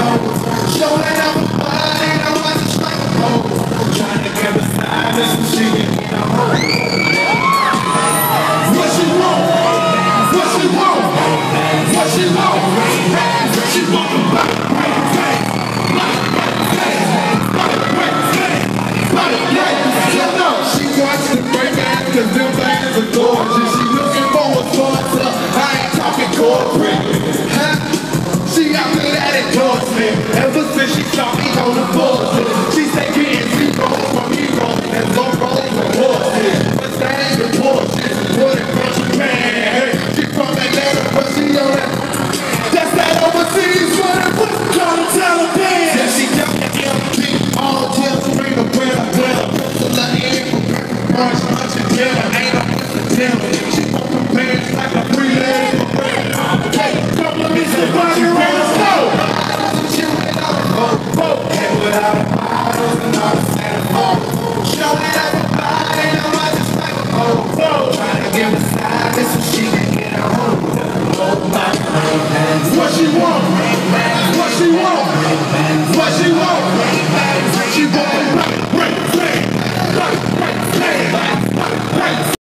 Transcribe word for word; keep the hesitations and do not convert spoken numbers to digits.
Showing up a body, no one to strike a pose. Trying to get beside me, some shit in a hole. What she want? What she want? What she want? What she want? She wants to break out cause them things are gorgeous. She looking for a sponsor. I ain't talking corporate. Huh? She out to that endorsement. Ever since she saw me on the bullshit, she said getting zero from hero and low roll from horses. But that ain't the bullshit. Put it from Japan. She from Atlanta, but she on that. That's that overseas running with the kind of Taliban. Yeah, she got the M P. All jail spring a prayer. Punch, punch and kill her, ain't no devil. She won't compare like a free-lady. Okay, compliments the body around the stove. Chillin' out the boat, and without a bottle, and all the Santa Claus. Showing everybody, I'm just like a boat. Trying to give a